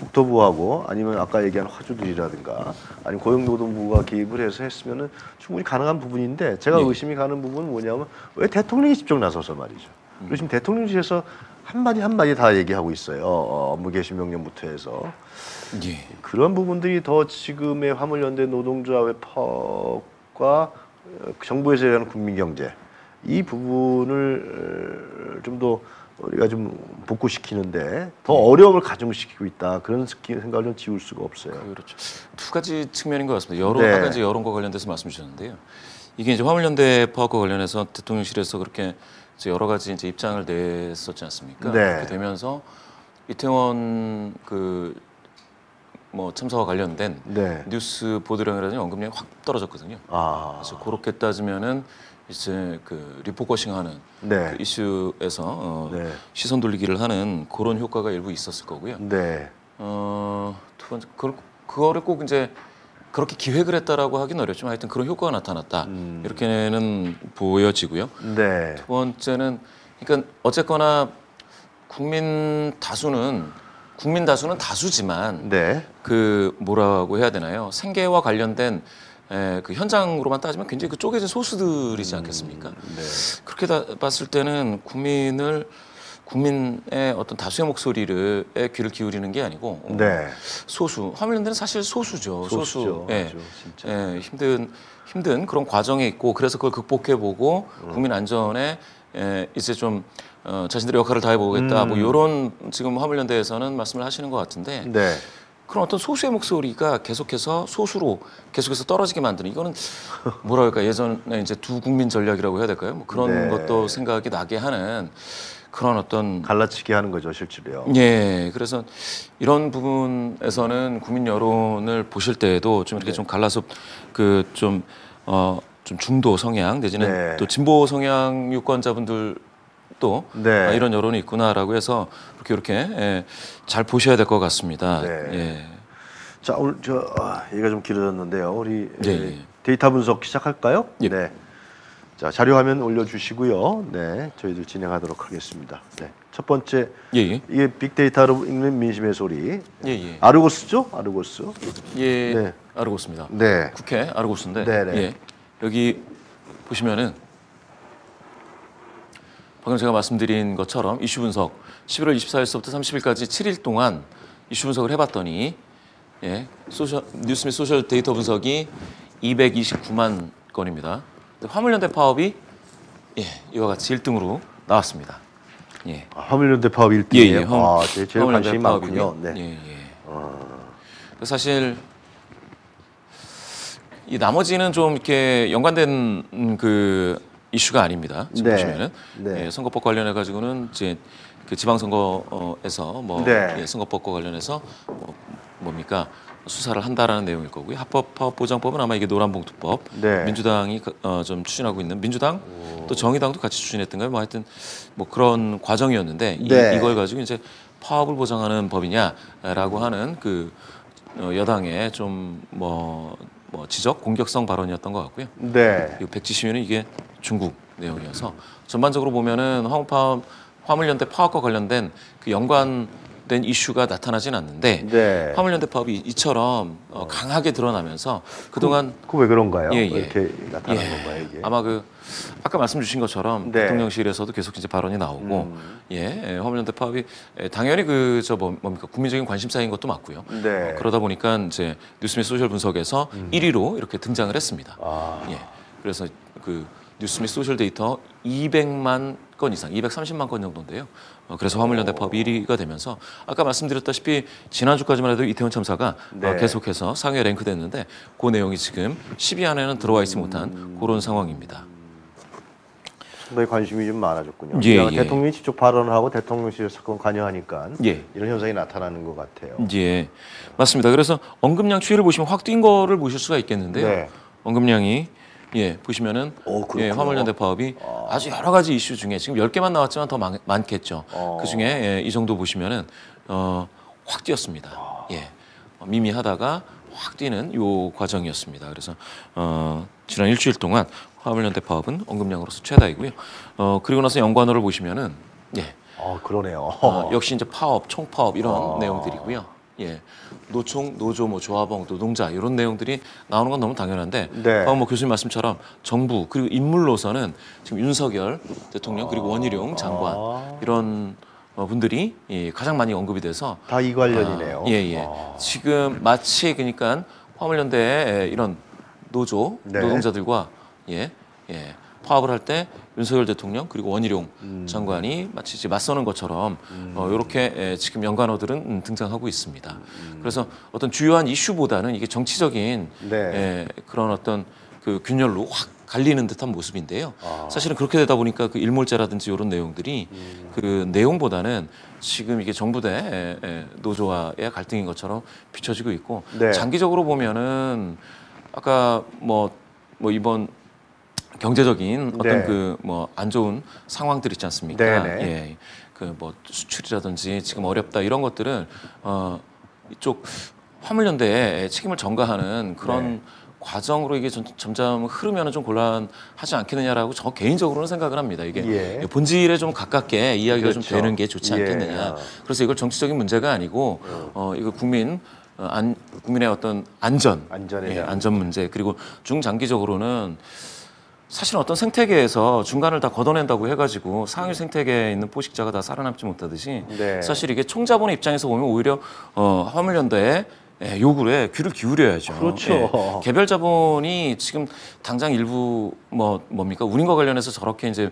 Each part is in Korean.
국토부하고 아니면 아까 얘기한 화주들이라든가 아니면 고용노동부가 개입을 해서 했으면은 충분히 가능한 부분인데 제가 의심이 가는 부분은 뭐냐면 왜 대통령이 직접 나서서 말이죠. 그리고 지금 대통령실에서 한마디 한마디 다 얘기하고 있어요. 업무 개시 명령부터 해서. 그런 부분들이 더 지금의 화물연대 노동조합의 파업과 정부에서 얘기하는 국민경제 이 부분을 좀 더 우리가 좀 복구시키는데 더 어려움을 가중시키고 있다. 그런 생각을 좀 지울 수가 없어요. 그렇죠. 두 가지 측면인 것 같습니다. 아까 이제 여론과 관련돼서 말씀 주셨는데요. 이게 이제 화물연대 파업과 관련해서 대통령실에서 그렇게 이제 여러 가지 이제 입장을 냈었지 않습니까? 그렇게 되면서 이태원 뭐 참사와 관련된 뉴스 보도량이라든지 언급량이 확 떨어졌거든요. 그래서 그렇게 따지면은 이제 그 리포커싱하는 그 이슈에서 시선 돌리기를 하는 그런 효과가 일부 있었을 거고요. 두 번째 그거를 꼭 이제 그렇게 기획을 했다라고 하긴 어렵지만 하여튼 그런 효과가 나타났다 이렇게는 보여지고요. 두 번째는 그러니까 어쨌거나 국민 다수는 다수지만 그 뭐라고 해야 되나요? 생계와 관련된 그 현장으로만 따지면 굉장히 그 쪼개진 소수들이지 않겠습니까? 그렇게 봤을 때는 국민의 어떤 다수의 목소리에 귀를 기울이는 게 아니고 소수 화물연대는 사실 소수죠. 소수. 힘든 그런 과정에 있고 그래서 그걸 극복해보고 국민 안전에 이제 좀 자신들의 역할을 다해보겠다. 뭐 이런 지금 화물연대에서는 말씀을 하시는 것 같은데. 그런 어떤 소수의 목소리가 계속해서 떨어지게 만드는 이거는 뭐랄까 예전에 이제 두 국민 전략이라고 해야 될까요? 뭐 그런 것도 생각이 나게 하는 그런 어떤 갈라치기 하는 거죠 실제로요. 그래서 이런 부분에서는 국민 여론을 보실 때에도 좀 이렇게 좀 갈라서 좀 중도 성향 내지는 또 진보 성향 유권자분들 또 이런 여론이 있구나라고 해서 이렇게 잘 보셔야 될 것 같습니다. 자 오늘 얘기가 좀 길어졌는데요. 우리 데이터 분석 시작할까요? 자 자료 화면 올려주시고요. 저희들 진행하도록 하겠습니다. 첫 번째 이게 빅데이터로 읽는 민심의 소리. 아르고스죠? 아르고스. 아르고스입니다. 국회 아르고스인데 여기 보시면은. 방금 제가 말씀드린 것처럼 이슈 분석 11월 24일서부터 30일까지 7일 동안 이슈 분석을 해봤더니 뉴스 및 소셜 데이터 분석이 229만 건입니다. 화물연대 파업이 이와 같이 1등으로 나왔습니다. 화물연대 파업 1등이에요? 제일 관심이 많군요. 사실 이 나머지는 좀 이렇게 연관된 이슈가 아닙니다. 지금 보시면은 선거법 관련해 가지고는 이제 그 지방선거에서 선거법과 관련해서 뭡니까 수사를 한다라는 내용일 거고요. 합법파업보장법은 아마 이게 노란봉투법, 민주당이 좀 추진하고 있는 민주당 또 정의당도 같이 추진했던가요? 뭐 하여튼 뭐 그런 과정이었는데 이걸 가지고 이제 파업을 보장하는 법이냐라고 하는 그 여당의 좀 지적 공격성 발언이었던 것 같고요. 백지 시위는 이게 중국 내용이어서 전반적으로 보면은 화물연대 파업과 관련된 그 연관된 이슈가 나타나진 않는데 화물연대 파업이 이처럼 강하게 드러나면서 그동안 왜 그런가요? 이렇게 나타난 건가요 이게? 아마 아까 말씀 주신 것처럼 대통령실에서도 계속 이제 발언이 나오고 화물연대 파업이 당연히 뭡니까 국민적인 관심사인 것도 맞고요. 그러다 보니까 이제 뉴스 및 소셜 분석에서 1위로 이렇게 등장을 했습니다. 그래서 뉴스 및 소셜 데이터 200만 건 이상, 230만 건 정도인데요. 그래서 화물연대 파업 1위가 되면서 아까 말씀드렸다시피 지난주까지만 해도 이태원 참사가 계속해서 상위에 랭크됐는데 그 내용이 지금 10위 안에는 들어와 있지 못한 그런 상황입니다. 상당히 관심이 좀 많아졌군요. 대통령이 직접 발언을 하고 대통령실 사건 관여하니까 이런 현상이 나타나는 것 같아요. 맞습니다. 그래서 언급량 추이를 보시면 확 뛴 거를 보실 수가 있겠는데요. 언급량이 보시면은 화물연대 파업이 아주 여러 가지 이슈 중에 지금 10개만 나왔지만 더 많겠죠. 그 중에 이 정도 보시면은 확 뛰었습니다. 미미하다가 확 뛰는 요 과정이었습니다. 그래서 지난 일주일 동안 화물연대 파업은 언급량으로서 최다이고요. 그리고 나서 연관어를 보시면은 그러네요. 역시 이제 파업, 총파업 이런 내용들이고요. 예, 노총, 노조, 뭐 조합원, 노동자 이런 내용들이 나오는 건 너무 당연한데 네. 뭐 교수님 말씀처럼 정부 그리고 인물로서는 지금 윤석열 대통령 그리고 원희룡 장관 이런 분들이 가장 많이 언급이 돼서 다 이 관련이네요. 예. 지금 마치 그러니까 화물연대의 이런 노조 네. 노동자들과 파업을 할 때 윤석열 대통령 그리고 원희룡 장관이 마치 이제 맞서는 것처럼 이렇게 지금 연관어들은 등장하고 있습니다. 그래서 어떤 주요한 이슈보다는 이게 정치적인 그런 어떤 그 균열로 확 갈리는 듯한 모습인데요. 사실은 그렇게 되다 보니까 그 일몰제라든지 이런 내용들이 그 내용보다는 지금 이게 정부 대 노조와의 갈등인 것처럼 비춰지고 있고 장기적으로 보면은 아까 뭐 이번 경제적인 어떤 그 뭐 안 좋은 상황들 있지 않습니까? 예, 그 뭐 수출이라든지 지금 어렵다 이런 것들은 이쪽 화물연대에 책임을 전가하는 그런 과정으로 이게 점점 흐르면은 좀 곤란하지 않겠느냐라고 저 개인적으로는 생각을 합니다. 이게 본질에 좀 가깝게 이야기가 좀 되는 게 좋지 않겠느냐. 그래서 이걸 정치적인 문제가 아니고 이거 국민의 어떤 안전 문제 그리고 중장기적으로는 사실 어떤 생태계에서 중간을 다 걷어낸다고 해가지고 상위 생태계에 있는 포식자가 다 살아남지 못하듯이 사실 이게 총자본의 입장에서 보면 오히려 화물연대의 요구에 귀를 기울여야죠. 그렇죠. 개별 자본이 지금 당장 일부 뭡니까 운임과 관련해서 저렇게 이제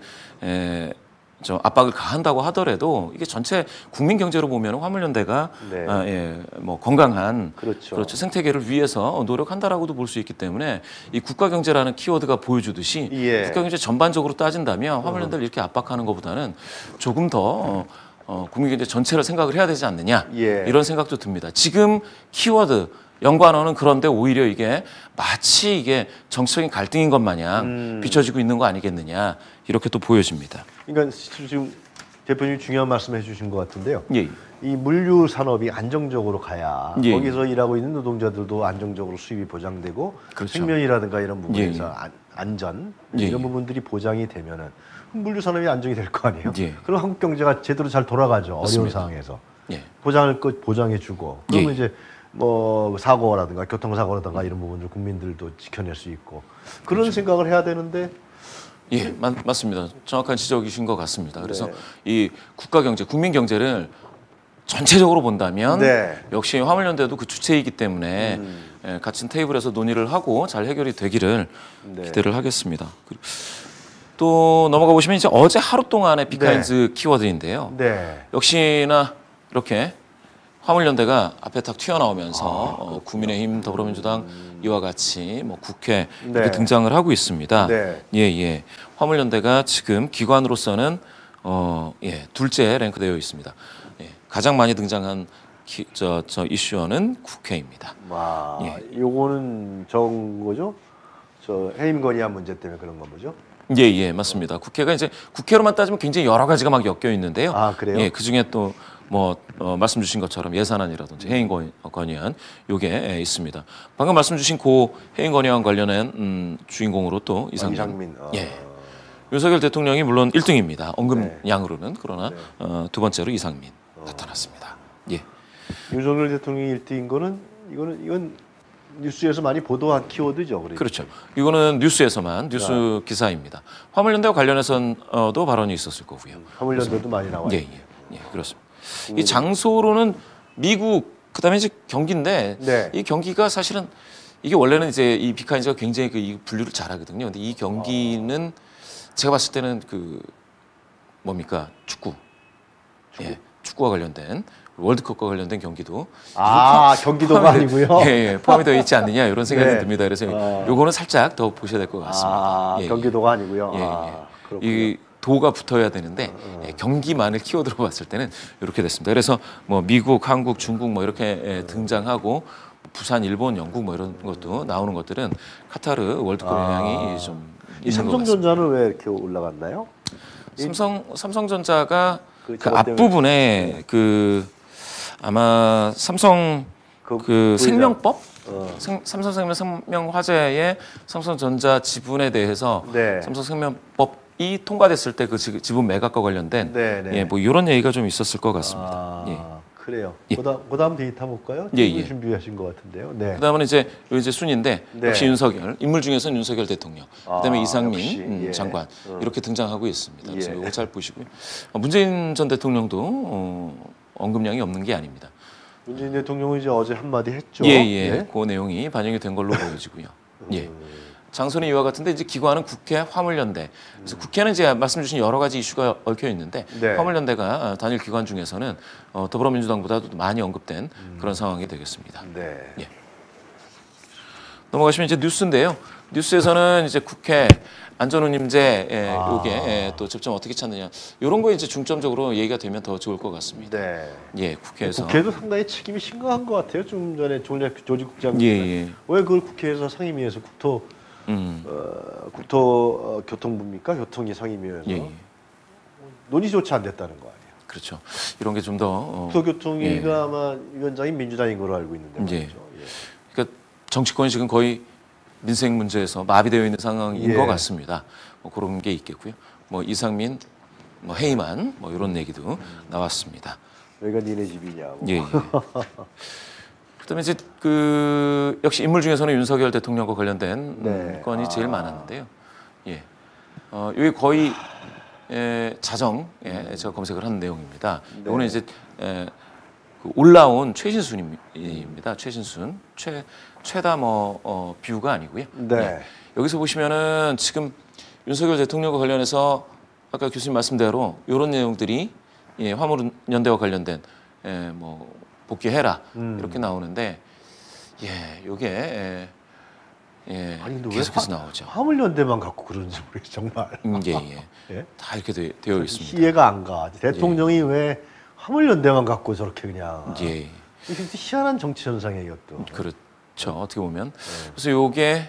저 압박을 가한다고 하더라도 이게 전체 국민 경제로 보면 화물연대가 뭐 건강한 그렇죠. 생태계를 위해서 노력한다라고도 볼 수 있기 때문에 이 국가 경제라는 키워드가 보여주듯이 국가 경제 전반적으로 따진다면 화물연대를 이렇게 압박하는 것보다는 조금 더 국민 경제 전체를 생각을 해야 되지 않느냐 이런 생각도 듭니다. 지금 키워드 연관어는 그런데 오히려 이게 마치 이게 정치적인 갈등인 것 마냥 비춰지고 있는 거 아니겠느냐 이렇게 또 보여집니다. 그러니까 지금 대표님이 중요한 말씀해 주신 것 같은데요. 이 물류 산업이 안정적으로 가야 거기서 일하고 있는 노동자들도 안정적으로 수입이 보장되고 생명이라든가 이런 부분에서 안전 이런 부분들이 보장이 되면은 물류 산업이 안정이 될 거 아니에요. 그럼 한국 경제가 제대로 잘 돌아가죠. 맞습니다. 어려운 상황에서 보장해 주고 그러면 이제 뭐 사고라든가 교통사고라든가 이런 부분들 국민들도 지켜낼 수 있고 그런 생각을 해야 되는데 맞습니다. 정확한 지적이신 것 같습니다. 그래서 이 국가 경제, 국민 경제를 전체적으로 본다면 역시 화물연대도 그 주체이기 때문에 같은 테이블에서 논의를 하고 잘 해결이 되기를 기대를 하겠습니다. 또 넘어가 보시면 이제 어제 하루 동안의 비카인즈 키워드인데요. 역시나 이렇게 화물연대가 앞에 딱 튀어나오면서 국민의힘, 더불어민주당 이와 같이 뭐 국회 이렇게 등장을 하고 있습니다. 화물연대가 지금 기관으로서는 둘째 랭크되어 있습니다. 가장 많이 등장한 이슈어는 국회입니다. 요거는 저건 거죠? 저 해임 건의안 문제 때문에 그런 건 거죠? 맞습니다. 국회가 이제 국회로만 따지면 굉장히 여러 가지가 막 엮여 있는데요. 그래요? 그 중에 또 말씀 주신 것처럼 예산안이라든지 해임 건의안 요게 있습니다. 방금 말씀 주신 고 해임 건의안 관련한 주인공으로 또 이상민. 윤석열 대통령이 물론 1등입니다. 언급량으로는 그러나 두 번째로 이상민 나타났습니다. 윤석열 대통령이 1등인 거는 이건 뉴스에서 많이 보도한 키워드죠. 그렇죠. 이거는 뉴스에서만 뉴스 기사입니다. 화물연대와 관련해서도 발언이 있었을 거고요. 화물연대도 많이 나와요. 그렇습니다. 이 장소로는 미국 그다음에 이제 경기인데 이 경기가 사실은 이게 원래는 이제 이 비카인즈가 굉장히 이 분류를 잘하거든요. 근데 이 경기는 제가 봤을 때는 그 뭡니까 축구와 관련된 월드컵과 관련된 경기도 경기도가 아니고요. 포함이 되어 있지 않느냐 이런 생각이 듭니다. 그래서 요거는 살짝 더 보셔야 될 것 같습니다. 경기도가 아니고요. 이 도가 붙어야 되는데 경기만을 키워드로 봤을 때는 이렇게 됐습니다. 그래서 뭐 미국, 한국, 중국 뭐 이렇게 등장하고 부산, 일본, 영국 뭐 이런 것도 나오는 것들은 카타르 월드컵 영향이 좀 있는 것 같습니다. 삼성전자는 왜 이렇게 올라갔나요? 삼성전자가 그 앞부분에 아마 삼성 생명법? 삼성생명 생명화재의 삼성전자 지분에 대해서 삼성생명법이 통과됐을 때 그 지분 매각과 관련된 뭐 이런 얘기가 좀 있었을 것 같습니다. 그래요. 예. 그다음 데이터 볼까요? 예. 준비하신 것 같은데요. 네. 그다음은 이제 순인데 네. 역시 윤석열 인물 중에서는 윤석열 대통령, 그다음에 이상민 역시, 예. 장관 이렇게 등장하고 있습니다. 그래서 예. 이거 잘 보시고요. 문재인 전 대통령도 언급량이 없는 게 아닙니다. 문재인 대통령은 이제 어제 한마디 했죠. 예. 네? 그 내용이 반영이 된 걸로 보여지고요. 예. 장소는 이와 같은데 이제 기관은 국회 화물연대. 그래서 국회는 이제 말씀 주신 여러 가지 이슈가 얽혀 있는데 네. 화물연대가 단일 기관 중에서는 더불어민주당보다도 많이 언급된 그런 상황이 되겠습니다. 네. 예. 넘어가시면 이제 뉴스인데요. 뉴스에서는 이제 국회 안전운임제 요게 또 접점 어떻게 찾느냐 이런 거에 이제 중점적으로 얘기가 되면 더 좋을 것 같습니다. 네. 예, 국회에서 국회도 상당히 책임이 심각한 것 같아요. 좀 전에 조직국장 예. 왜 그걸 국회에서 상임위에서 교통부입니까? 교통위 상임위에서 예. 논의조차 안 됐다는 거 아니에요. 그렇죠. 이런 게 좀 더 국토교통위가 아마 위원장이 민주당인 걸로 알고 있는데 말이죠. 예. 그러니까 정치권이 지금 거의 민생 문제에서 마비되어 있는 상황인 것 같습니다. 뭐 그런 게 있겠고요. 뭐 이상민, 뭐 해이만 뭐 이런 얘기도 나왔습니다. 여기가 니네 집이냐고. 예. 그다음에 이제 그 역시 인물 중에서는 윤석열 대통령과 관련된 건이 제일 많았는데요. 예. 여기 거의 자정 제가 검색을 한 내용입니다. 이거는 이제 그 올라온 최신순입니다. 최신순 최다 뷰가 아니고요. 네. 여기서 보시면은 지금 윤석열 대통령과 관련해서 아까 교수님 말씀대로 이런 내용들이 화물연대와 관련된 뭐 복귀해라 이렇게 나오는데 요게 아니, 근데 계속해서 나오죠. 화물연대만 갖고 그러는지 모르겠어요, 정말. 예. 다 이렇게 되어 있습니다. 이해가 안 가. 대통령이 왜 화물연대만 갖고 저렇게 그냥. 예. 이게 희한한 정치 현상이에요, 이것도. 그렇죠. 어떻게 보면. 그래서 요게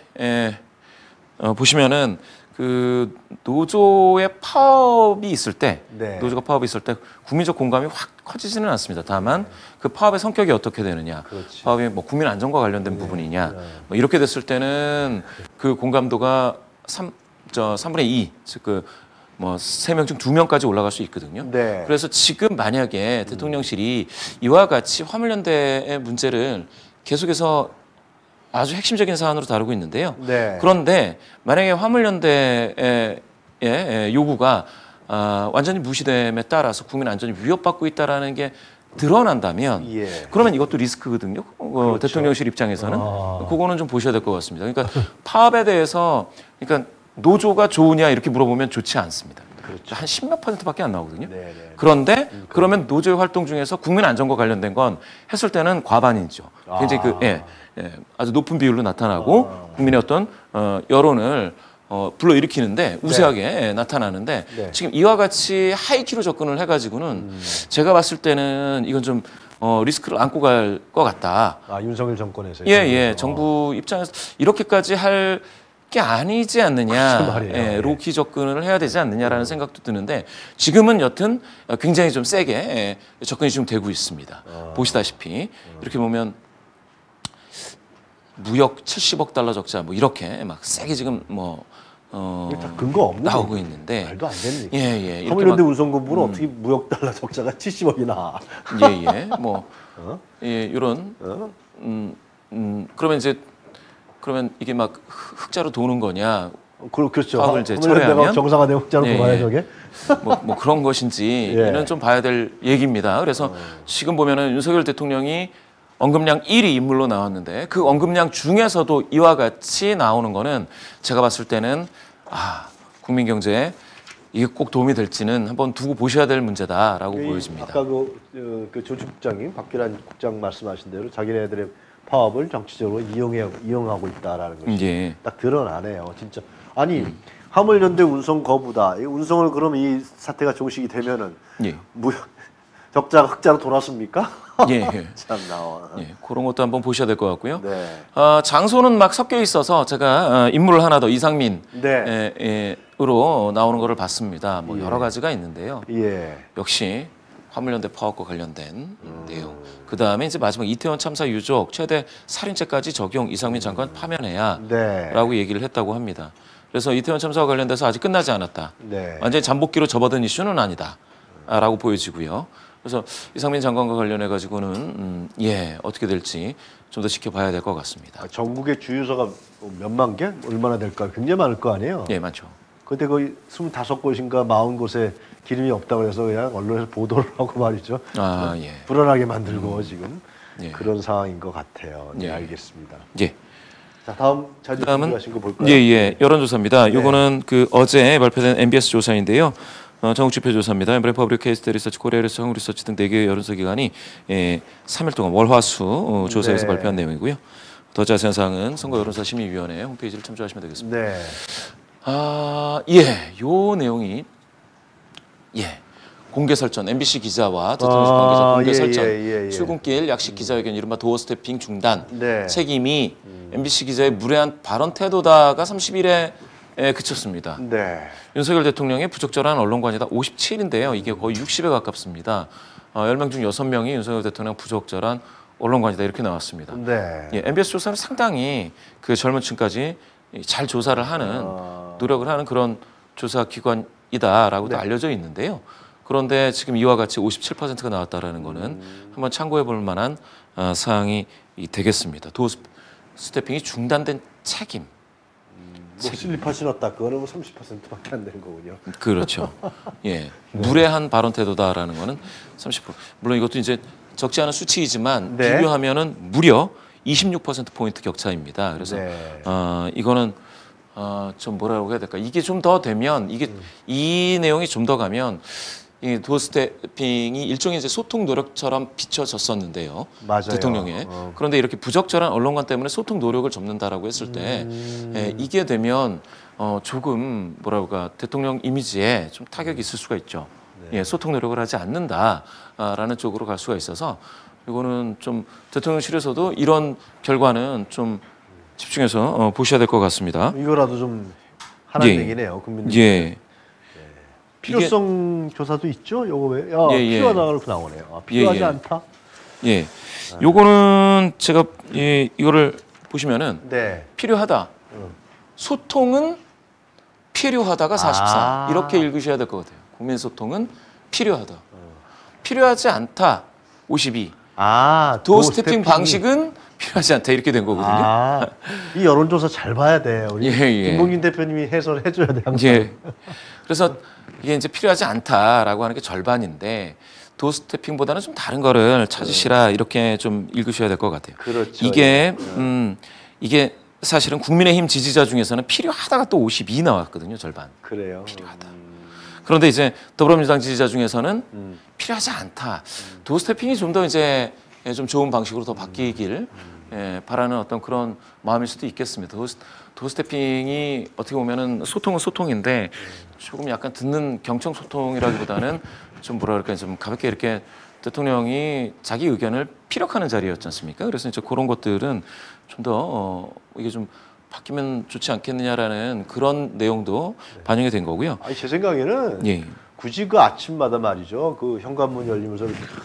보시면은 그 노조의 파업이 있을 때, 노조가 파업이 있을 때 국민적 공감이 확 커지지는 않습니다. 다만 그 파업의 성격이 어떻게 되느냐, 파업이 뭐 국민 안전과 관련된 부분이냐, 뭐 이렇게 됐을 때는 그 공감도가 3분의 2, 즉 그 뭐 3명 중 2명까지 올라갈 수 있거든요. 그래서 지금 만약에 대통령실이 이와 같이 화물연대의 문제를 계속해서 아주 핵심적인 사안으로 다루고 있는데요. 그런데 만약에 화물연대의 요구가 완전히 무시됨에 따라서 국민 안전이 위협받고 있다라는 게 드러난다면 그러면 이것도 리스크거든요. 그렇죠. 대통령실 입장에서는 그거는 좀 보셔야 될 것 같습니다. 그러니까 파업에 대해서 그러니까 노조가 좋으냐 이렇게 물어보면 좋지 않습니다. 한 10몇 %밖에 안 나오거든요. 그런데 그러면 노조의 활동 중에서 국민 안전과 관련된 건 했을 때는 과반이죠. 굉장히 아주 높은 비율로 나타나고 국민의 어떤 여론을 불러일으키는데 우세하게 나타나는데 지금 이와 같이 하이키로 접근을 해가지고는 제가 봤을 때는 이건 좀 리스크를 안고 갈 것 같다. 윤석열 정권에서. 정부 입장에서 이렇게까지 할 게 아니지 않느냐, 로키 접근을 해야 되지 않느냐라는 생각도 드는데 지금은 여튼 굉장히 좀 세게 접근이 좀 되고 있습니다. 보시다시피 이렇게 보면 무역 70억 달러 적자 뭐 이렇게 막 세게 지금 다 근거 없는 나오고 있는데 말도 안 되는 얘기. 화물연대 운송본부는 어떻게 무역 달러 적자가 70억이나? 이런 그러면 이게 막 흑자로 도는 거냐? 그렇죠. 파업을 이제 철회하면 정상화된 흑자로 돌아야 저게? 뭐 그런 것인지는 좀 봐야 될 얘기입니다. 그래서 지금 보면은 윤석열 대통령이 언급량 1위 인물로 나왔는데 그 언급량 중에서도 이와 같이 나오는 거는 제가 봤을 때는 국민 경제에 이게 꼭 도움이 될지는 한번 두고 보셔야 될 문제다라고 보여집니다. 아까 그 조직국장님 박기란 국장 말씀하신 대로 자기네들의 파업을 정치적으로 이용하고 있다라는 것이 딱 드러나네요. 진짜 아니 화물연대 운송 거부다. 이 운송을 그럼 이 사태가 종식이 되면은 적자가 흑자로 돌았습니까? 참 나와. 그런 것도 한번 보셔야 될 것 같고요. 장소는 막 섞여 있어서 제가 인물을 하나 더 이상민 으로 나오는 거를 봤습니다. 뭐 여러 가지가 있는데요. 역시 화물연대 파업과 관련된 내용. 그 다음에 이제 마지막 이태원 참사 유족 최대 살인죄까지 적용 이상민 장관 파면해야라고 얘기를 했다고 합니다. 그래서 이태원 참사와 관련돼서 아직 끝나지 않았다. 완전히 잠복기로 접어든 이슈는 아니다라고 보여지고요. 그래서 이상민 장관과 관련해 가지고는 어떻게 될지 좀 더 지켜봐야 될 것 같습니다. 전국의 주유소가 몇만 개? 얼마나 될까요? 굉장히 많을 거 아니에요? 예, 많죠. 그때 거의 25곳인가 40곳에 기름이 없다고 해서 그냥 언론에서 보도를 하고 말이죠. 불안하게 만들고 지금 그런 상황인 것 같아요. 네, 알겠습니다. 예. 자, 다음 자료 준비하신 거 볼까요? 여론조사입니다. 요거는 그 어제 발표된 MBS 조사인데요. 전국 지표 조사입니다. 엠브레 퍼블릭 케이스트 리서치, 코리아 리서치, 한국 리서치 등 4개의 여론조사 기관이 3일 동안 월화수 조사에서 발표한 내용이고요. 더 자세한 사항은 선거 여론조사 심의위원회 홈페이지를 참조하시면 되겠습니다. 네. 요 내용이 공개 설전, MBC 기자와 대통령실 관계자 공개 설전, 출근길 약식 기자회견 이른바 도어 스태핑 중단 책임이 MBC 기자의 무례한 발언 태도다가 30일에 그쳤습니다. 윤석열 대통령의 부적절한 언론관이다 57인데요. 이게 거의 60에 가깝습니다. 10명 중 6명이 윤석열 대통령 부적절한 언론관이다 이렇게 나왔습니다. MBS 조사는 상당히 그 젊은 층까지 잘 조사를 하는 노력을 하는 그런 조사 기관이다라고도 알려져 있는데요. 그런데 지금 이와 같이 57%가 나왔다라는 거는 한번 참고해 볼 만한 사항이 되겠습니다. 도어 스태핑이 중단된 책임. 슬리퍼 신었다. 그거는 30%밖에 안 되는 거군요. 그렇죠. 무례한 발언 태도다라는 거는 30%. 물론 이것도 이제 적지 않은 수치이지만 비교하면은 무려 26% 포인트 격차입니다. 그래서 이거는 좀 뭐라고 해야 될까? 이게 좀 더 되면 이 내용이 좀 더 가면 이 도어 스태핑이 일종의 이제 소통 노력처럼 비춰졌었는데요. 대통령의. 그런데 이렇게 부적절한 언론관 때문에 소통 노력을 접는다라고 했을 때 이게 되면 조금 뭐랄까 대통령 이미지에 좀 타격이 있을 수가 있죠. 소통 노력을 하지 않는다라는 쪽으로 갈 수가 있어서 이거는 좀 대통령실에서도 이런 결과는 좀 집중해서 보셔야 될 것 같습니다. 이거라도 좀 하라는 얘기네요. 국민들. 필요성 조사도 있죠. 요거 왜? 필요하다고 그렇게 나오네요. 필요하지 않다. 요거는 제가 이거를 보시면은 필요하다. 소통은 필요하다가 44 이렇게 읽으셔야 될 것 같아요. 국민 소통은 필요하다. 필요하지 않다 52. 도어 스태핑 방식은 필요하지 않다 이렇게 된 거거든요. 이 여론조사 잘 봐야 돼. 우리 김봉균 대표님이 해설을 해줘야 돼. 항상. 그래서 이게 이제 필요하지 않다라고 하는 게 절반인데 도어 스태핑보다는 좀 다른 거를 찾으시라 이렇게 좀 읽으셔야 될 것 같아요. 이게 사실은 국민의힘 지지자 중에서는 필요하다가 또 52 나왔거든요. 절반. 그래요. 필요하다. 그런데 이제 더불어민주당 지지자 중에서는 필요하지 않다. 도어 스태핑이 좀 더 이제 좀 좋은 방식으로 더 바뀌길 바라는 어떤 그런 마음일 수도 있겠습니다. 도어 스태핑이 어떻게 보면은 소통은 소통인데 조금 약간 듣는 경청 소통이라기보다는 좀 뭐라 그럴까 좀 가볍게 이렇게 대통령이 자기 의견을 피력하는 자리였지 않습니까? 그래서 이제 그런 것들은 좀 더 이게 좀 바뀌면 좋지 않겠느냐라는 그런 내용도 반영이 된 거고요. 제 생각에는 굳이 그 아침마다 말이죠. 그 현관문 열리면서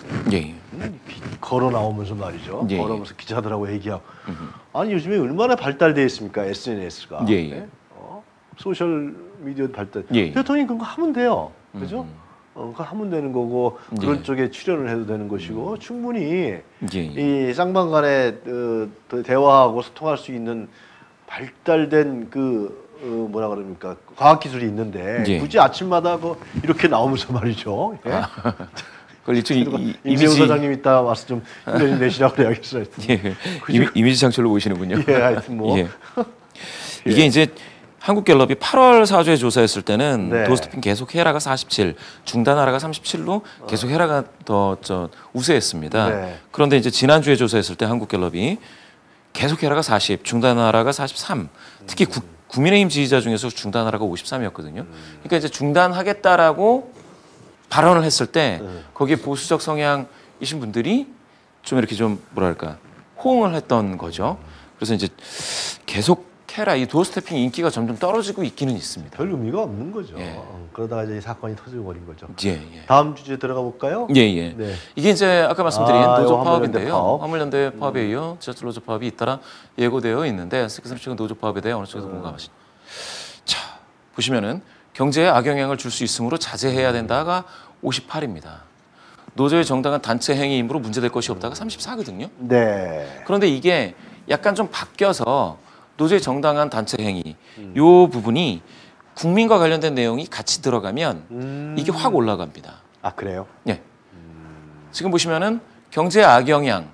걸어 나오면서 말이죠. 걸어오면서 기자들하고 얘기하고. 아니 요즘에 얼마나 발달되어 있습니까? SNS가. 소셜 미디어 발달. 대통령이 그런 거 하면 돼요. 그죠? 그거 하면 되는 거고 그런 쪽에 출연을 해도 되는 것이고 충분히 이 쌍방간에 대화하고 소통할 수 있는 발달된 뭐라 그럽니까 과학 기술이 있는데 굳이 아침마다 이렇게 나오면서 말이죠. 그걸 임재우 사장님 이따 와서 좀 힘내좀 내시라고 그래야겠어요. 이미지 창출로 보시는군요. 하여튼 뭐 이게 이제 한국갤럽이 8월 4주에 조사했을 때는 도어 스태핑 계속 해라가 47, 중단하라가 37로 계속 해라가 더 우세했습니다. 그런데 이제 지난주에 조사했을 때 한국갤럽이 계속 해라가 40, 중단하라가 43. 특히 국민의힘 지지자 중에서 중단하라가 53이었거든요. 그러니까 이제 중단하겠다라고 발언을 했을 때 거기에 보수적 성향이신 분들이 좀 이렇게 좀 뭐랄까 호응을 했던 거죠. 그래서 이제 계속 해라 이 도어 스태핑 인기가 점점 떨어지고 있기는 있습니다. 별 의미가 없는 거죠. 그러다가 이제 사건이 터지고 버린 거죠. 다음 주제 들어가 볼까요? 이게 이제 아까 말씀드린 노조 파업인데요. 화물연대 파업에 이어 지하철 노조 파업이 잇따라 예고되어 있는데 최근 노조 파업에 대해 어느 쪽에서 공감하시죠? 자 보시면은 경제에 악영향을 줄 수 있으므로 자제해야 된다가 58입니다. 노조의 정당한 단체 행위이므로 문제될 것이 없다가 34거든요. 네. 그런데 이게 약간 좀 바뀌어서 노조의 정당한 단체 행위 요 부분이 국민과 관련된 내용이 같이 들어가면 이게 확 올라갑니다. 아 그래요? 예. 지금 보시면은 경제 악영향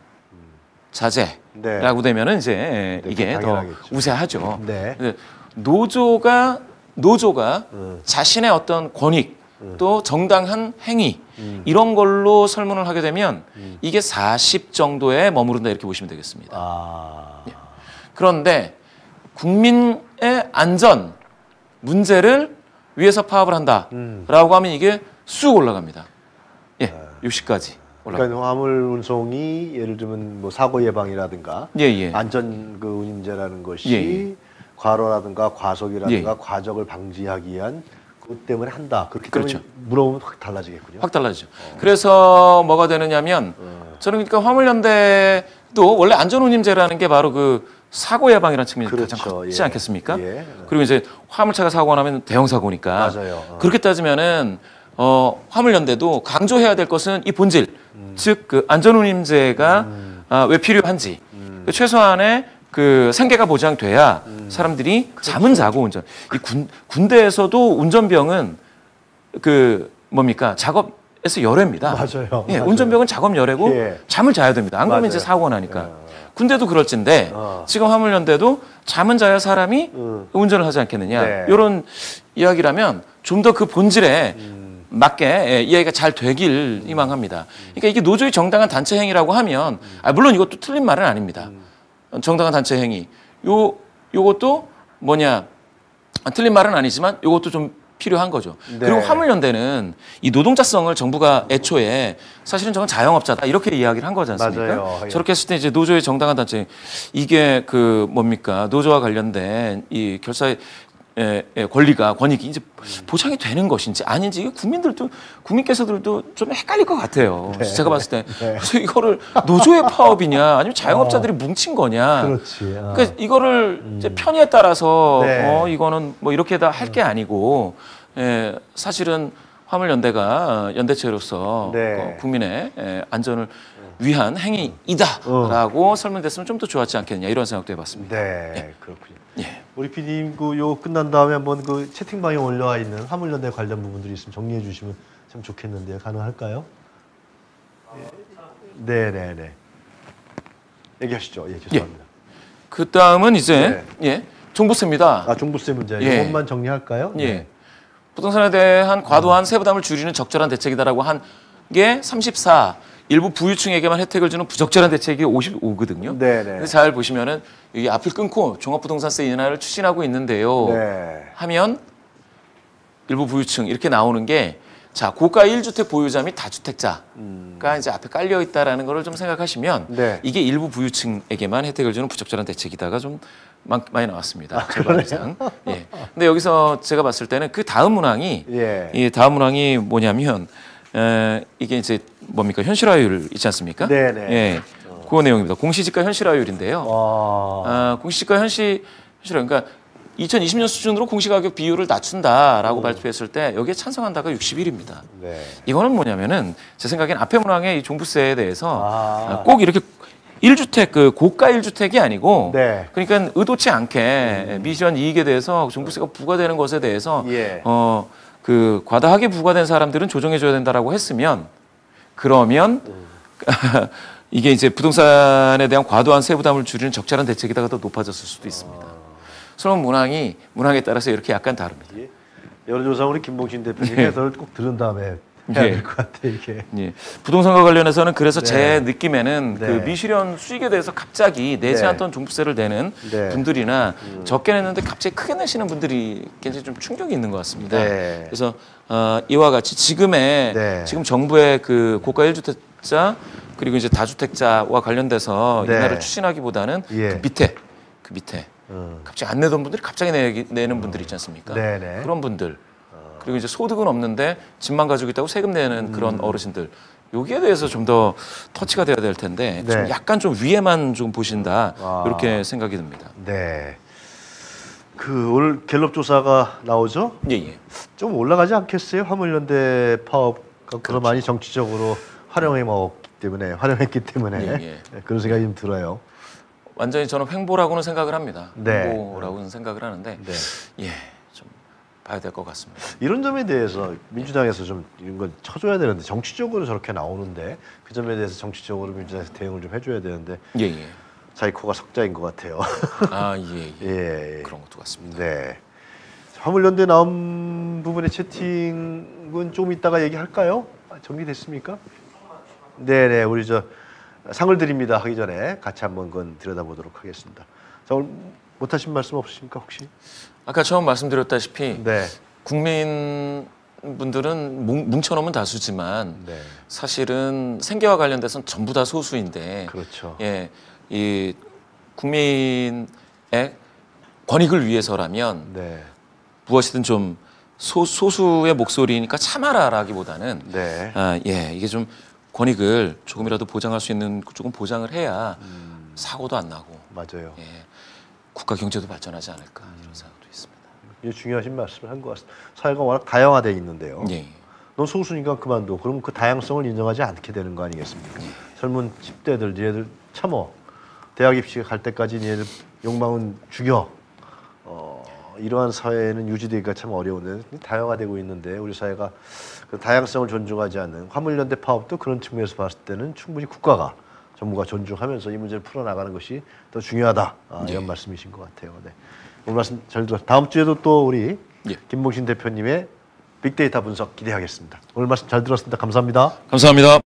자제라고 되면은 이제 네, 이게 더 당연하겠죠. 우세하죠. 네. 노조가 자신의 어떤 권익 또 정당한 행위 이런 걸로 설문을 하게 되면 이게 40 정도에 머무른다 이렇게 보시면 되겠습니다. 아. 예. 그런데 국민의 안전 문제를 위해서 파업을 한다라고 하면 이게 쑥 올라갑니다. 예, 60까지 올라갑니다. 그러니까 화물 운송이 예를 들면 뭐 사고 예방이라든가 예. 안전 그 운임제라는 것이 예. 과로라든가 과속이라든가 예. 과적을 방지하기 위한 그것 때문에 한다. 그렇기 때문에 그렇죠. 물어보면 확 달라지겠군요. 확 달라지죠. 그래서 뭐가 되느냐면 저는 그러니까 화물연대도 원래 안전운임제라는 게 바로 그 사고 예방이라는 측면이 그렇죠. 가장 컸지 예. 않겠습니까? 예. 그리고 이제 화물차가 사고가 나면 대형 사고니까. 맞아요. 그렇게 따지면은 화물연대도 강조해야 될 것은 이 본질, 즉 그 안전운임제가 왜 필요한지 그 최소한의 그 생계가 보장돼야 사람들이 그렇죠. 잠은 자고 운전. 이 군대에서도 운전병은 그 뭡니까 작업에서 열애입니다. 맞아요. 예, 맞아요. 운전병은 작업 열애고 예. 잠을 자야 됩니다. 안 그러면 맞아요. 이제 사고가 나니까. 군대도 그럴진데 어. 지금 화물연대도 잠은 자야 사람이 운전을 하지 않겠느냐. 네. 이런 이야기라면 좀 더 그 본질에 맞게 이야기가 잘 되길 희망합니다. 그러니까 이게 노조의 정당한 단체 행위라고 하면 물론 이것도 틀린 말은 아닙니다. 정당한 단체 행위. 요것도 뭐냐 틀린 말은 아니지만 요것도 좀 필요한 거죠. 네. 그리고 화물연대는 이 노동자성을 정부가 애초에 사실은 저건 자영업자다 이렇게 이야기를 한 거지 않습니까? 맞아요. 예. 저렇게 했을 때 이제 노조의 정당한 단체 이게 그 뭡니까 노조와 관련된 이 결사의 권익이 이제 보장이 되는 것인지 아닌지 이게 국민께서들도 좀 헷갈릴 것 같아요. 네. 제가 봤을 때 네. 그래서 이거를 노조의 파업이냐 아니면 자영업자들이 뭉친 거냐. 그렇지. 그러니까 이거를 이제 편의에 따라서 네. 이거는 뭐 이렇게 다 할 게 아니고 사실은 화물연대가 연대체로서 네. 국민의 안전을 위한 행위이다라고 설명됐으면 좀 더 좋았지 않겠느냐 이런 생각도 해봤습니다. 네, 그렇군요. 예. 우리 PD님 요 끝난 다음에 한번 그 채팅방에 올라와 있는 화물연대 관련 부분들이 있으면 정리해 주시면 참 좋겠는데요. 가능할까요? 네. 얘기하시죠. 예, 죄송합니다. 그 다음은 이제 종부세입니다. 아, 종부세 문제. 예. 이것만 정리할까요? 예. 부동산에 대한 과도한 세부담을 줄이는 적절한 대책이다라고 한 게 34. 일부 부유층에게만 혜택을 주는 부적절한 대책이 55거든요. 네네. 근데 잘 보시면은 여기 앞을 끊고 종합부동산세 인하를 추진하고 있는데요. 네. 하면 일부 부유층 이렇게 나오는 게 자 고가 1주택 보유자 및 다주택자가 이제 앞에 깔려 있다라는 거를 좀 생각하시면 네. 이게 일부 부유층에게만 혜택을 주는 부적절한 대책이다가 좀 많이 나왔습니다. 절반 이상. 예. 근데 여기서 제가 봤을 때는 그 다음 문항이 예. 이 다음 문항이 뭐냐면 이게 이제 뭡니까 현실화율 있지 않습니까? 네네. 예. 그 내용입니다. 공시지가 현실화율인데요. 공시지가 현실화 그러니까 2020년 수준으로 공시가격 비율을 낮춘다라고 발표했을 때 여기에 찬성한다가 61입니다. 네. 이거는 뭐냐면은 제 생각엔 앞에 문항의 이 종부세에 대해서 아. 꼭 이렇게 1주택 그 고가 1주택이 아니고 네. 그러니까 의도치 않게 미실현 이익에 대해서 종부세가 부과되는 것에 대해서 예. 그 과다하게 부과된 사람들은 조정해 줘야 된다라고 했으면 그러면 이게 이제 부동산에 대한 과도한 세부담을 줄이는 적절한 대책이다가 더 높아졌을 수도 있습니다. 그럼 문항에 따라서 이렇게 약간 다릅니다. 예. 여론조사 우리 김봉신 대표님 네. 해설을 꼭 들은 다음에 해야 될 것 같아 이게. 예. 부동산과 관련해서는 그래서 네. 제 느낌에는 네. 그 미실현 수익에 대해서 갑자기 내지 네. 않던 종부세를 내는 네. 분들이나 적게 냈는데 갑자기 크게 내시는 분들이 굉장히 좀 충격이 있는 것 같습니다. 네. 그래서 이와 같이 지금 정부의 그 고가 1주택자 그리고 이제 다주택자와 관련돼서 네. 인하를 추진하기보다는 예. 그 밑에 갑자기 안 내던 분들이 갑자기 내는 분들 있지 않습니까? 네네. 그런 분들 그리고 이제 소득은 없는데 집만 가지고 있다고 세금 내는 그런 어르신들 여기에 대해서 좀 더 터치가 돼야 될 텐데 네. 좀 약간 좀 위에만 좀 보신다 아. 이렇게 생각이 듭니다. 네. 그 올 갤럽 조사가 나오죠? 예. 좀 올라가지 않겠어요? 화물연대 파업 그로 많이 정치적으로 활용했기 때문에 그런 생각이 좀 들어요. 완전히 저는 횡보라고는 생각을 합니다. 횡보라고는 생각을 하는데 좀 봐야 될 것 같습니다. 이런 점에 대해서 민주당에서 좀 이런 걸 쳐줘야 되는데 정치적으로 저렇게 나오는데 그 점에 대해서 정치적으로 민주당에서 대응을 좀 해줘야 되는데 자기 코가 석자인 것 같아요. 그런 것도 같습니다. 네. 화물연대 나온 부분의 채팅은 좀 이따가 얘기할까요? 정리됐습니까? 네네, 우리 저 상을 드립니다 하기 전에 같이 한번 그건 들여다보도록 하겠습니다. 자, 오늘 못하신 말씀 없으십니까 혹시? 아까 처음 말씀드렸다시피 국민분들은 뭉쳐놓으면 다수지만 사실은 생계와 관련돼서는 전부 다 소수인데 그렇죠. 이 국민의 권익을 위해서라면 무엇이든 좀 소수의 목소리니까 참아라라기보다는 이게 좀 권익을 조금이라도 보장할 수 있는 조금 보장을 해야 사고도 안 나고 맞아요. 국가 경제도 발전하지 않을까 이런 생각도 있습니다. 중요하신 말씀을 한 것 같습니다. 사회가 워낙 다양화되어 있는데요. 넌 소수니까 그만둬. 그럼 그 다양성을 인정하지 않게 되는 거 아니겠습니까? 젊은 10대들 니네들 참어. 대학 입시 갈 때까지 니네들 욕망은 죽여. 이러한 사회는 유지되기가 참 어려운데 다양화되고 있는데 우리 사회가 그 다양성을 존중하지 않는 화물연대 파업도 그런 측면에서 봤을 때는 충분히 국가가 정부가 존중하면서 이 문제를 풀어나가는 것이 더 중요하다 이런 말씀이신 것 같아요. 오늘 말씀 잘 들었습니다. 다음 주에도 또 우리 김봉신 대표님의 빅데이터 분석 기대하겠습니다. 오늘 말씀 잘 들었습니다. 감사합니다. 감사합니다.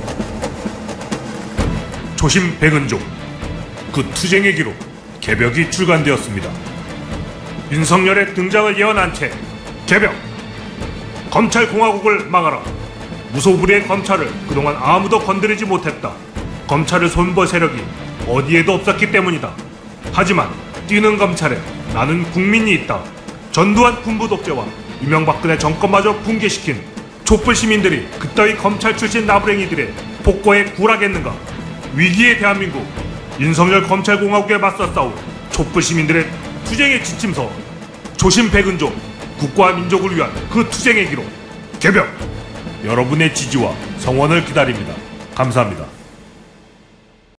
초심 백은종 그 투쟁의 기록 개벽이 출간되었습니다. 윤석열의 등장을 예언한 채 개벽 검찰공화국을 막아라. 무소불위의 검찰을 그동안 아무도 건드리지 못했다. 검찰을 손볼 세력이 어디에도 없었기 때문이다. 하지만 뛰는 검찰에 나는 국민이 있다. 전두환 군부 독재와 이명박근혜 정권마저 붕괴시킨 촛불 시민들이 그따위 검찰 출신 나부랭이들의 폭거에 굴하겠는가. 위기의 대한민국 윤석열 검찰공화국에 맞서 싸운 촛불 시민들의 투쟁의 지침서 초심 백은종 국가와 민족을 위한 그 투쟁의 기록 개벽 여러분의 지지와 성원을 기다립니다. 감사합니다.